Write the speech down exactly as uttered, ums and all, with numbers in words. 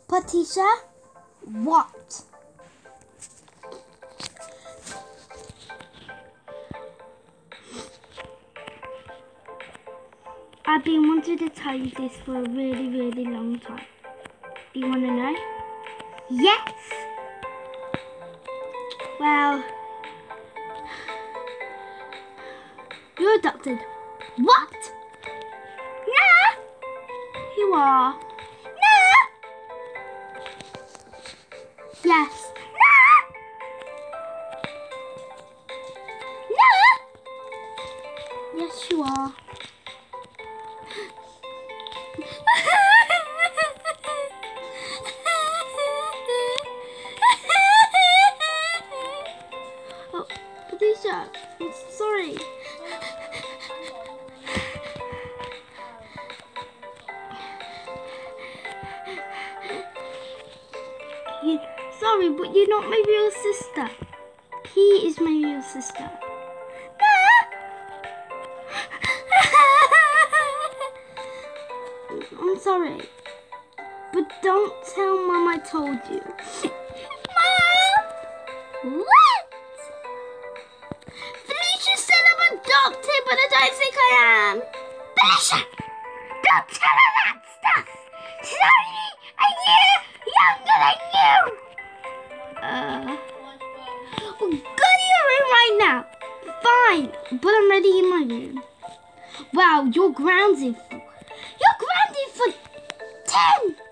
Patricia, what? I've been wanting to tell you this for a really, really long time. Do you want to know? Yes! Well, you're adopted. What? No! You are. No! Yes. No! No! Yes, you are. Oh, Felicia, I'm sorry. You, sorry, but you're not my real sister. P is my real sister. I'm sorry, but don't tell Mum I told you. Mom! What? Felicia said I'm adopted, but I don't think I am. Felicia! Don't tell her that stuff! She's only a year younger than you! Uh... Well, go to your room right now. Fine, but I'm ready in my room. Wow, you're grounded. You're grounded for ten